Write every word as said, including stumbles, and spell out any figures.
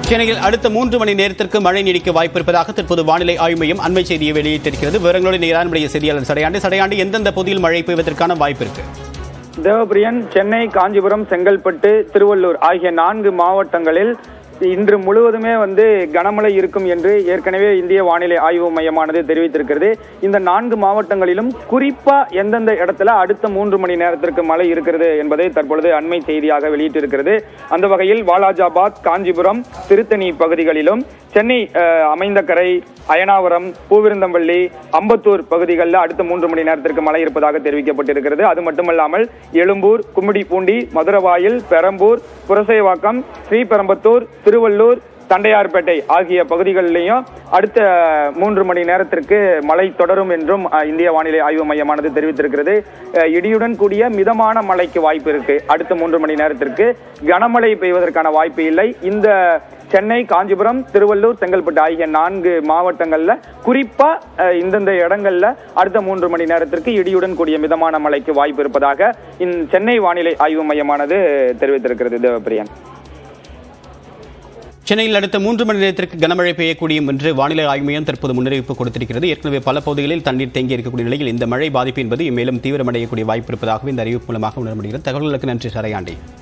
சென்னையில் அடுத்த மூன்று மணி நேரத்திற்கு மழை நீடிக்க வாய்ப்பு இருப்பதாக தற்போது வானிலை ஆய்வு மையம் அண்மை செய்தியை வெளியிட்டிருக்கிறது. விவரங்களோடு நேரானுடைய செய்தியாளர் சடையாண்டி சடையாண்டி எந்தெந்த பகுதியில் மழை பெய்வதற்கான வாய்ப்பு இருக்கு? தேவபிரியன், சென்னை, காஞ்சிபுரம், செங்கல்பட்டு, திருவள்ளூர் ஆகிய நான்கு மாவட்டங்களில் இன்று முழுவதுமே வந்து கனமழை இருக்கும் என்று ஏற்கனவே இந்திய வானிலை ஆய்வு மையமானது தெரிவித்திருக்கிறது. இந்த நான்கு மாவட்டங்களிலும் குறிப்பா எந்தெந்த இடத்துல அடுத்த மூன்று மணி நேரத்திற்கு மழை இருக்கிறது என்பதை தற்பொழுது அண்மை செய்தியாக வெளியிட்டிருக்கிறது. அந்த வகையில் வாலாஜாபாத், காஞ்சிபுரம், திருத்தணி பகுதிகளிலும், சென்னை அமைந்தகரை, அயனாவரம், பூவிருந்தம்பள்ளி, அம்பத்தூர் பகுதிகளில் அடுத்த மூன்று மணி நேரத்திற்கு மழை இருப்பதாக தெரிவிக்கப்பட்டிருக்கிறது. அது மட்டுமல்லாமல் எழும்பூர், கும்மிடிப்பூண்டி, மதுரவாயில், பெரம்பூர், புரசைவாக்கம், ஸ்ரீபெரும்புத்தூர், திருவள்ளூர், தண்டையார்பேட்டை ஆகிய பகுதிகளிலேயும் அடுத்த மூன்று மணி நேரத்திற்கு மழை தொடரும் என்றும் இந்திய வானிலை ஆய்வு மையமானது தெரிவித்திருக்கிறது. இடியுடன் கூடிய மிதமான மழைக்கு வாய்ப்பு இருக்கு. அடுத்த மூன்று மணி நேரத்திற்கு கனமழை பெய்வதற்கான வாய்ப்பு இல்லை. இந்த சென்னை, காஞ்சிபுரம், திருவள்ளூர், செங்கல்பட்டு ஆகிய நான்கு மாவட்டங்கள்ல குறிப்பா இந்தந்த இடங்கள்ல அடுத்த மூன்று மணி நேரத்திற்கு இடியுடன் கூடிய மிதமான மழைக்கு வாய்ப்பு இருப்பதாக சென்னை வானிலை ஆய்வு மையமானது தெரிவித்திருக்கிறது. தேவபிரியன், சென்னையில் அடுத்த மூன்று மணி நேரத்திற்கு கனமழை பெய்யக்கூடும் என்று வானிலை ஆய்வு மையம் தற்போது முன்னறிவிப்பு கொடுத்திருக்கிறது. ஏற்கனவே பல பகுதிகளில் தண்ணீர் தேங்கி இருக்கக்கூடிய நிலையில் இந்த மழை பாதிப்பு என்பது மேலும் தீவிரமடையக்கூடிய வாய்ப்பு இருப்பதாகவும் இந்த அறிவிப்பு மூலமாக உணர முடிகிறது. தகவல்களுக்கு நன்றி சரையாண்டி.